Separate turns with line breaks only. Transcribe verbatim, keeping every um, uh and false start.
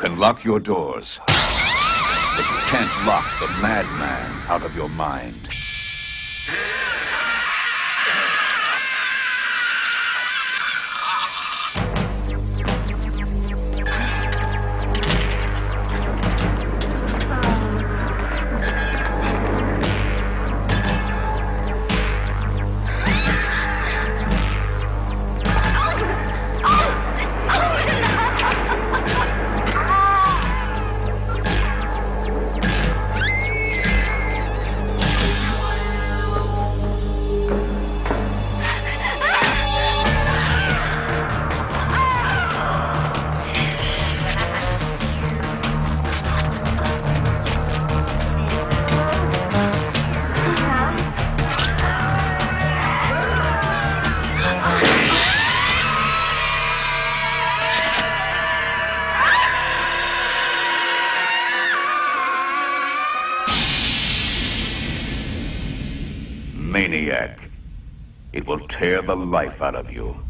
can lock your doors, but you can't lock the madman out of your mind. Maniac. It will tear the life out of you.